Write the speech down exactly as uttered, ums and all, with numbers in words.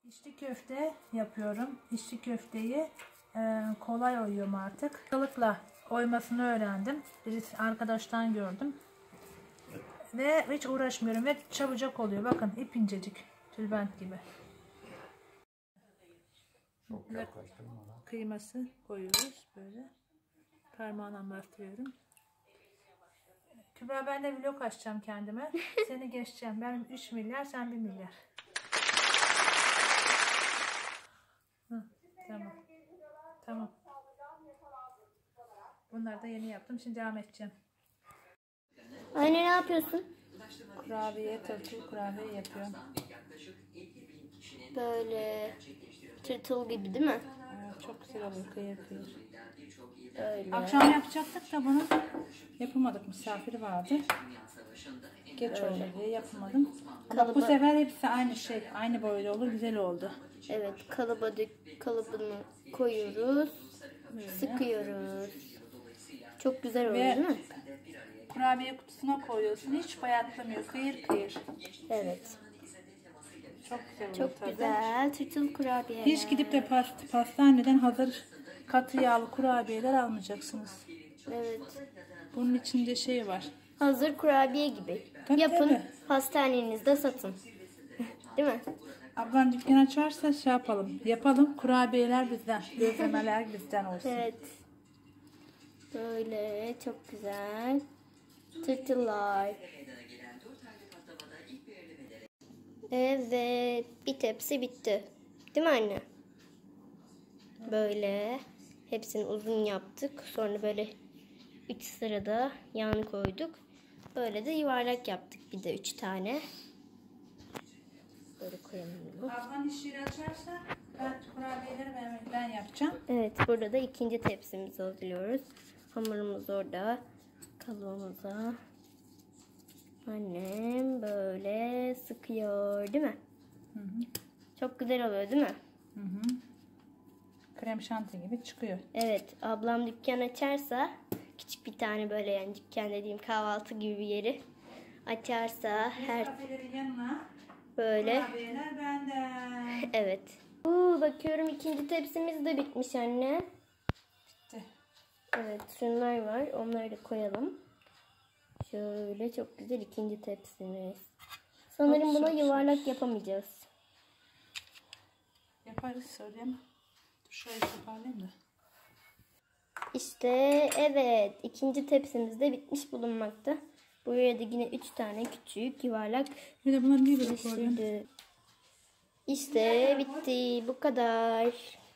İçli köfte yapıyorum. İçli köfteyi e, kolay oyuyorum artık. Kalıkla oymasını öğrendim. Birisi arkadaştan gördüm. Ve hiç uğraşmıyorum ve çabucak oluyor. Bakın ip incecik. Tülbent gibi. Ve kıyması koyuyoruz böyle. Parmağına bastırıyorum. Kübra, ben de vlog açacağım kendime. Seni geçeceğim. Ben üç milyar, sen bir milyar. Hı, tamam. Tamam. Bunları da yeni yaptım. Şimdi devam edeceğim. Anne ne yapıyorsun? Kurabiye, tırtıl kurabiye yapıyorum. Böyle tırtıl gibi değil mi? Evet, çok güzel oluyor, kıyır kıyır. Öyle. Akşam yapacaktık da bunu yapamadık. Misafiri vardı. Geç oldu diye yapamadım. Bak, bu sefer hepsi aynı şey. Aynı boyda olur. Güzel oldu. Evet, kalıba dök, kalıbını koyuyoruz. Böyle. Sıkıyoruz. Çok güzel oluyor Ve değil mi? kurabiye kutusuna koyuyorsun. Hiç bayatlamıyor. Kıyır kıyır. Evet. Çok güzel oluyor. Çok tabii. güzel. Tırtıl kurabiyeler. Hiç gidip de past pastaneden hazır katı yağlı kurabiyeler almayacaksınız. Evet. Bunun içinde şey var. Hazır kurabiye gibi. Tabii, Yapın, tabii. pastanenizde satın. Değil mi? Ablan dükkan açarsa şey yapalım. Yapalım. Kurabiyeler bizden. Gözlemeler bizden olsun. Evet. Böyle çok güzel. Tırtıllar. Evet. Bir tepsi bitti. Değil mi anne? Böyle. Hepsini uzun yaptık. Sonra böyle üç sırada yağını koyduk. Böyle de yuvarlak yaptık. Bir de üç tane. Böyle koyalım bunu. Ablan iş yeri açarsa ben kurabiyeleri ben, ben yapacağım. Evet, burada da ikinci tepsimizi hazırlıyoruz. Hamurumuz orada. Kalıbımıza annem böyle sıkıyor, değil mi? Hı hı. Çok güzel oluyor, değil mi? Hı hı. Krem şanti gibi çıkıyor. Evet, ablam dükkan açarsa, küçük bir tane böyle, yani dükkan dediğim kahvaltı gibi bir yeri açarsa her Kafelerin yanına böyle. kurabiyeler benden. Evet. Oo, bakıyorum ikinci tepsimiz de bitmiş anne. Bitti. Evet, şunlar var. Onları da koyalım. Şöyle çok güzel ikinci tepsimiz. Sanırım buna yuvarlak yapamayacağız. Yaparız, söyleyeyim. Dur şöyle toparlayayım da. İşte evet, ikinci tepsimiz de bitmiş bulunmakta. Buraya da yine üç tane küçük yuvarlak. Bir de bunları niye böyle koydun? Şimdi işte bitti, bu kadar.